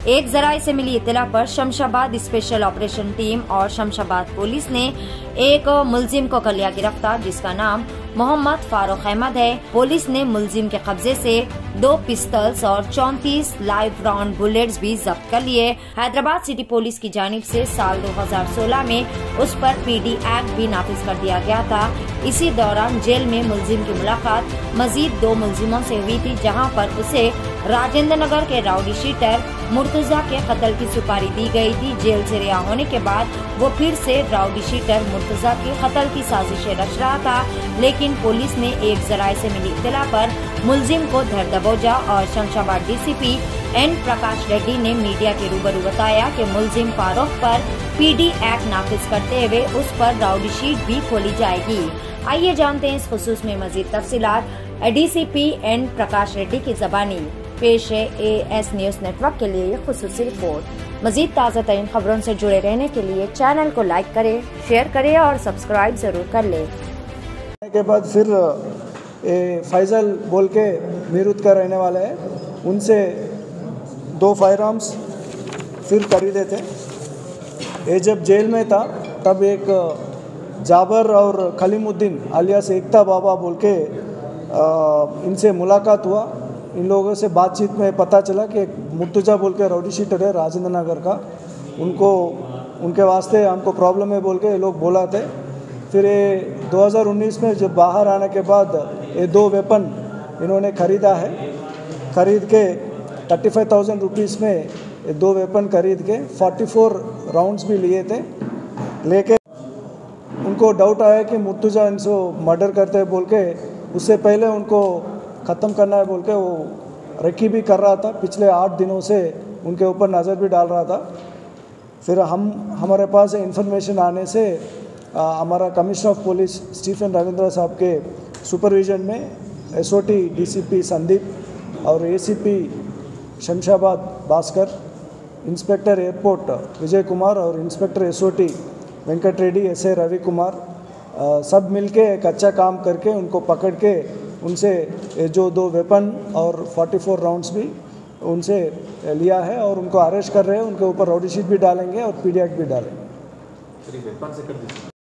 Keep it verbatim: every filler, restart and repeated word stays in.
एक जराये से मिली इत्तला पर शमशाबाद स्पेशल ऑपरेशन टीम और शमशाबाद पुलिस ने एक मुलजिम को कर लिया गिरफ्तार, जिसका नाम मोहम्मद फारूक अहमद है। पुलिस ने मुलजिम के कब्जे से दो पिस्तल्स और चौंतीस लाइव राउंड बुलेट्स भी जब्त कर लिए। हैदराबाद सिटी पुलिस की जानिब से साल दो हज़ार सोलह में उस पर पीडी एक्ट भी नाफिज कर दिया गया था। इसी दौरान जेल में मुलजिम की मुलाकात मजीद दो मुलजिमों से हुई थी, जहां पर उसे राजेंद्र नगर के राउडी शीटर मुर्तजा के कत्ल की सुपारी दी गई थी। जेल से रिहा होने के बाद वो फिर से राउडी शीटर मुर्तजा के कत्ल की साजिशें रच रहा था, लेकिन पुलिस ने एक जराये से मिली इत्तला पर मुलजिम को धर दबोचा और शमशाबाद डीसीपी एन प्रकाश रेड्डी ने मीडिया के रूबरू बताया कि मुलजिम फारूक पर पीडी एक्ट नाफिज करते हुए उस पर राउडी शीट भी खोली जाएगी। आइए जानते हैं इस खुसूस में मजीद तफसीलात। डीसीपी एन प्रकाश रेड्डी की ज़बानी पेश है ए एस न्यूज नेटवर्क के लिए ये खुसूसी रिपोर्ट। मजीद ताज़ा तरीन खबरों से जुड़े रहने के लिए चैनल को लाइक करें, शेयर करें और सब्सक्राइब जरूर कर लें। के बाद फिर ए, फैजल बोल के मीरुत का रहने वाला है, उनसे दो फायर आर्म्स फिर खरीदे थे। ये जब जेल में था तब एक जाबर और खलीमुद्दीन अलियास एकता बाबा बोल के आ, इनसे मुलाकात हुआ। इन लोगों से बातचीत में पता चला कि एक मुर्तजा बोल के राउडी शीटर है राजेंद्र नगर का, उनको उनके वास्ते हमको प्रॉब्लम है बोल के ये लोग बोला थे। फिर ये दो हज़ार उन्नीस में जब बाहर आने के बाद ये दो वेपन इन्होंने ख़रीदा है। ख़रीद के थर्टी फाइव थाउजेंड रुपीज़ में ये दो वेपन खरीद के फोर्टी फोर राउंड्स भी लिए थे। लेके उनको डाउट आया कि मुर्तजा इनको मर्डर करते हैं बोल के, उससे पहले उनको ख़त्म करना है बोल के वो रेकी भी कर रहा था। पिछले आठ दिनों से उनके ऊपर नज़र भी डाल रहा था। फिर हम हमारे पास इन्फॉर्मेशन आने से आ, हमारा commissioner of police Stephen Ravindra साहब के सुपरविजन में एसओटी डीसीपी संदीप और ACP Shamshabad Bhaskar, inspector airport Vijay Kumar और inspector SOT Venkat Reddy S A Ravi Kumar आ, सब मिलके एक अच्छा काम करके उनको पकड़ के उनसे जो दो वेपन और चौवालीस राउंड्स भी उनसे लिया है और उनको अरेस्ट कर रहे हैं। उनके ऊपर राउडी शीट भी डालेंगे और पीडी एक्ट भी डालेंगे।